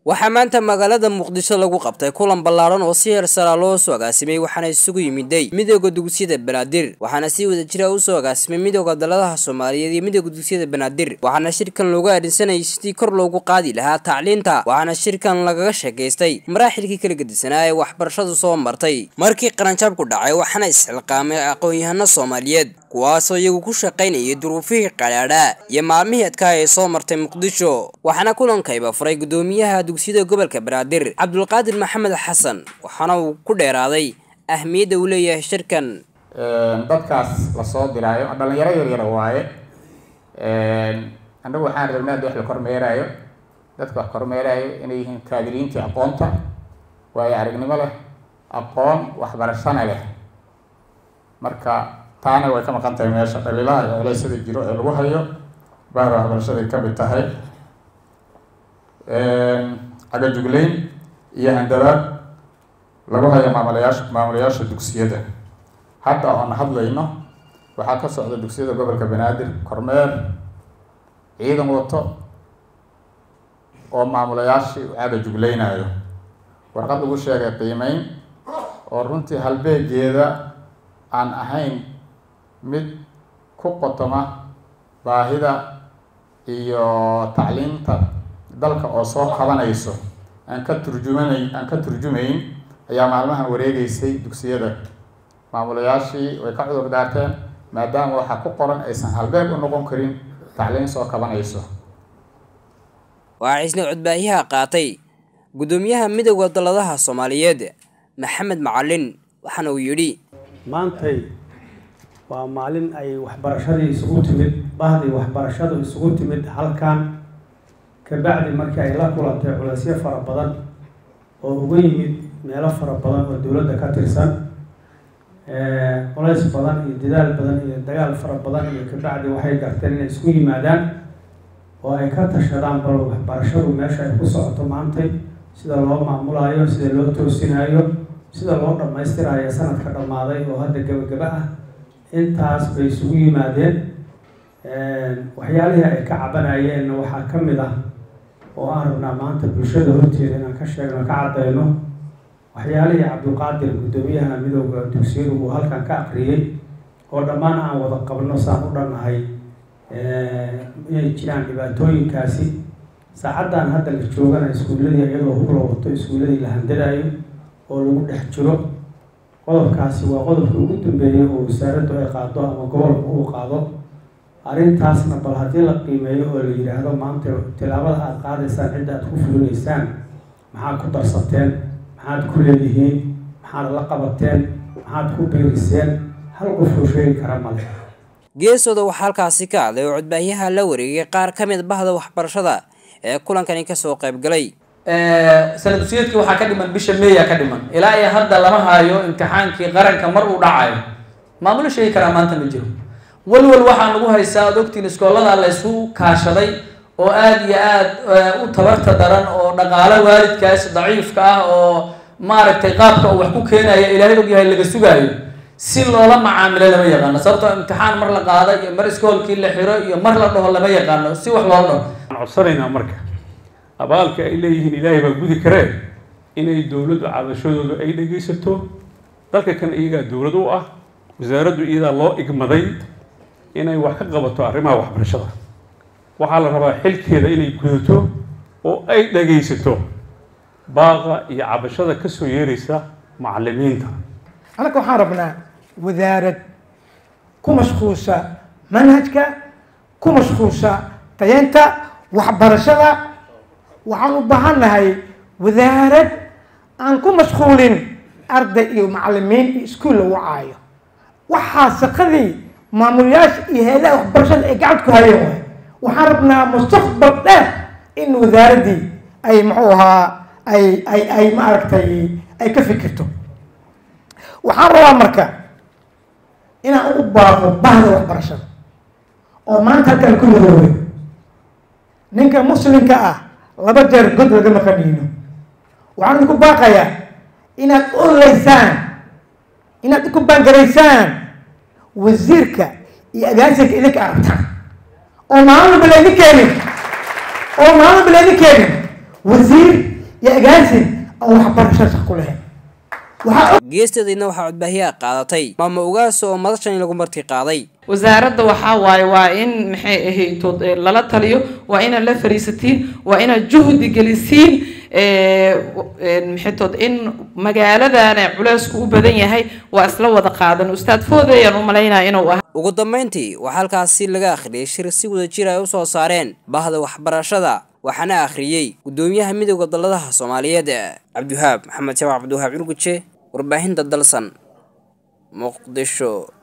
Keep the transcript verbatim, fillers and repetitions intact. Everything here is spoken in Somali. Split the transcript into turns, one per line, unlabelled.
waxaa maanta magaalada Muqdisho lagu qabtay kulan ballaaran oo si heer sare loo soo agaasimay waxaana isugu yimiday midowga dugsiyada Banaadir waxaana si wada jira u soo agaasimay midowga daladaha Soomaaliyeed iyo midowga dugsiyada Banaadir waxaana shirkan looga aadinsanay sidii kor loogu qaadi lahaa tacliinta waxaana shirkan lagaga sheegaystay maraaxilkii kala gedisanaa ee waxbarashadu soo martay markii qaranjabku dhacay waxaana isxilqaamay aqoon-yahano Soomaaliyeed kuwaasoo iyagu ku shaqaynayay duruufihii qalaadha iyo maalmihii adkaa ee soo martay Muqdisho waxaana kulankayba furay gudoomiyaha dugsiyada gobolka Banaadir Cabdulqaadir Maxamed Xasan waxaana uu ku dheeraaday ahmiyadda uu leeyahay shirkan
ee dadkaas la soo diraayo dhalinyaro yar yar waaye ee anagu waxaan rabnaa wax la kormeerayo dadka wax kormeerayo inay yihiin kaadiriinta aqoonta waayo aragnimo leh aqoon waxbarashana leh marka taana way ka maqan tahay meesha dhalilaha iyo culaysyada jiro ee lagu hayo baahda waxbarashada ka mid tahay agajugleyn iyo handadaad lagu hayo maamulayaasha maamulayaasha dugsiyada hadda aan hadlayno waxaa ka socda dugsiyada gobolka Banaadir kormeer ciidan wato oo maamulayaashii agajugleynayo warqad ugu sheegay qiimeyn oo runtii halbeegeeda aan ahayn mid ku qotoma baahida iyo tacliinta dalka oo soo qabanayso aan ka turjumanay aan ka turjumayn ayaa maalmahan wareegaysay dugsiyada maamulayaashii way ka cudur daarteen maadaama waxa ku qoran aysan halbeeg u noqon karin tacliin soo qabanayso
waa isna codbaahiyaha qaatay gudoomiyaha midowga daladaha Soomaaliyeed Maxamed Macallin waxaana uu yiri
maantay waa maalin ay waxbarashadii isugu timid bahdii waxbarashadu isugu timid halkan ka bacdi markii ay la kulantay culaysyo fara badan oo uga yimid meelo fara badan oo dawladda ka tirsan ee culays badan iyo dadaal badan iyo dagaal fara badan iyo ka bacdi waxay garteen inay isku yimaadaan oo ay ka tashadaan bal waxbarashadu meesha ay ku socoto maantay sida loo maamulayo sida loo toosinayo sida loo dhamaystirayo sanadka dhamaaday oo hadda gabagaba ah intaas bay isugu yimaadeen ee waxyaalihii ay ka cabanayeen waxaa ka mid ah oo aan rabnaa maanta bulshada horteeda inaan ka sheegno ka cadayno waxyaalihii Cabdulqaadir gudoomiyaha midowga dugsiyada uu halkan ka aqriyay oo dhammaan aan wada qabno saan u dhannahay ee inay jiraan dhibaatooyinkaasi saacadan hadda la joogana iskuuladii iyadoo hub loo wato iskuuladii la handadayo oo lagu dhex jiro qodobkaasi waa qodobka ugu dambeeyay oo wasaaraddu ay qaado ama gobolka uu qaado arrintaasna bal haddii la qiimeeyo oo la yiraahdo maanta tilaabada aad qaadaysaan cidda aad ku fulinaysaan maxaad ku darsateen maxaad ku leedihiin maxaad la qabateen maxaad ku beeriseen hal qof oo sheegi kara male
geesooda waxaa halkaasi ka hadlay oo codbaahiyaha la wareegay qaar ka mid bahda waxbarashada ee kulankani ka soo qayb galay
sanad dugsiyeedkii waxaa ka dhiman bisha May ka dhiman ilaa ay hadda lama hayo imtixaankii qaranka mar uu dhacayo maamul sheegi kara maanta ma jiro walwal waxaan lagu haysaa doctor iskoolada la isku kaashaday oo aad iyo aad u tabarta daran oo dhaqaale waalidkaas daciifka ah oo maaragtay qaabka uu wax ku keenayo ilaahay og yahay laga sugayo si loola macaamilo lama yaqaan sababtoo imtixaan mar la qaado iyo mar iskoolkii la xiro iyo mar la dhaho lama yaqaan si wax loo dhaho
codsanayna marka abaalka ay leeyihiin ilaahay baa gudi karee inay dawladdu cadashadooda ay dhageysato dalka kan iyaga dawlad u ah wasaaraddu iyada loo igmaday inay wax ka qabato arrimaha waxbarashada waxaa la rabaa xilkeeda inay gudato oo ay dhageysato baaqa iyo cabashada ka soo yeeraysa macallimiinta
anaga waxaan rabnaa wasaarad ku mashquulsha manhajka ku mashquulsha tayeenta waxbarashada waxaan u baahanahay wasaarad aan ku mashquulin arday iyo macallimiin iyo iskuul la wacaayo waxaa shaqadii maamulayaasha iyo hay'adaha waxbarashada ay gacanta ku hayeen waay waxaan rabnaa mustaqbal dheer in wasaaradii ay muxuu ahaa ay ay ay maaragtay ay ka fikirto waxaan rabaa marka inaan ugu baaqo bahda waxbarashada oo maanta halkan ku midoobay ninka muslimka ah laba jeer god lagama qaniino waxaan idinku baaqayaa inaad oleysaan inaad ku baangaraysaan wasiirka iyo agaasirka idinka aragtaan oo maalin walba laydin keenin oo maalin walba laydin keenin wasiir oo waxbarashada ku leh
geesteedina waxaa codbaahiyaha qaadatay maamo ugaas oo madashan in lagu marti qaaday
wasaaradda waxaa waaye waa in maxay ahayd lala taliyo waa inaad la fariisatiin waa inaad juhdi gelisiin maxaytood in magaaladana culeysku u badan yahay waa isla wada qaadan ustaad Foode ayaan u maleynaa inuu ah
ugu dambeyntii waxaa halkaasi laga akhriyay shir si wada jir ay u soo saareen bahda waxbarashada waxaana akhriyay gudoomiyaha midowga daladaha Soomaaliyeed Cabdiwahaab Maxamed Jawaab Cabdiwahaab Urguje warbaahinta dalsan Muqdisho.